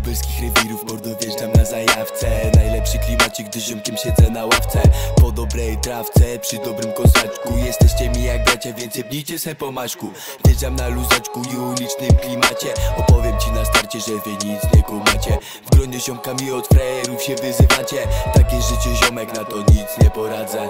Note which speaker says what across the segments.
Speaker 1: lubelskich rewirów, mordo wjeżdżam na zajawce. Najlepszy klimacik, gdy ziomkiem siedzę na ławce. Po dobrej trawce, przy dobrym kozaczku. Jesteście mi jak bracia, więc jebnijcie se po maśku. Wjeżdżam na luzaczku i ulicznym klimacie. Opowiem ci na starcie, że wy nic nie kumacie. W gronie ziomkami od frajerów się wyzywacie. Takie życie ziomek, na to nic nie poradzę.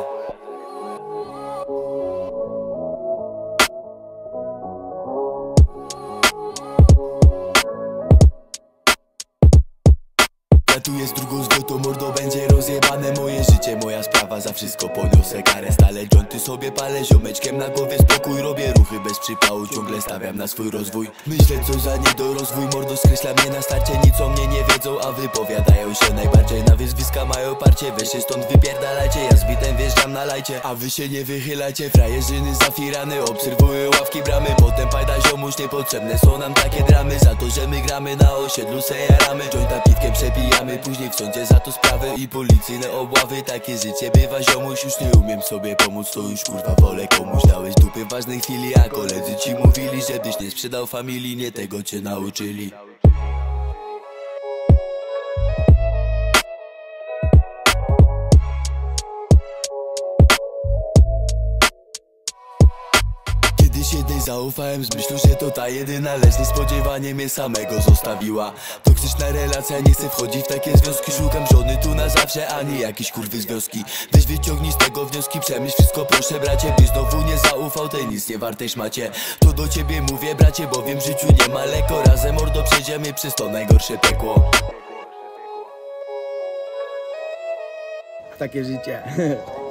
Speaker 1: Tu jest drugą zwrotą, mordo będzie rozjebane moje życie, moja sprawa, za wszystko poniosę karę. Stale jointy sobie palę, ziomeczkiem na głowie spokój. Robię ruchy bez przypału, ciągle stawiam na swój rozwój. Myślę co za niedorozwój, mordo skreśla mnie na starcie. Nic o mnie nie wiedzą, a wypowiadają się najbardziej. Na wyzwiska mają parcie, weź się stąd wypierdalajcie. Ja z bitem wjeżdżam na lajcie, a wy się nie wychylacie. Frajerzyny zafirany, obserwują ławki bramy. Potem pajda ziomuś, niepotrzebne są nam takie dramy. Za to, że my gramy na osiedlu, se jaramy. Jointa piwkiem przepijamy, później w sądzie za to sprawy i policyjne obławy. Takie życie bywa ziomuś, już nie umiem sobie pomóc. To już kurwa wolę komuś dałeś dupy w ważnej chwili. A koledzy ci mówili, żebyś nie sprzedał familii, nie tego cię nauczyli. Kiedyś jednej zaufałem z myślą, że to ta jedyna, lecz niespodziewanie mnie samego zostawiła. Toksyczna relacja, nie chcę wchodzić w takie związki. Szukam żony tu na zawsze, a nie jakiś kurwy z wioski. Weź wyciągnij z tego wnioski, przemyśl wszystko proszę bracie. Byś znowu nie zaufał tej nic nie wartej szmacie. To do ciebie mówię bracie, bowiem w życiu nie ma lekko. Razem mordo przejdziemy przez to najgorsze pekło.
Speaker 2: Takie życie.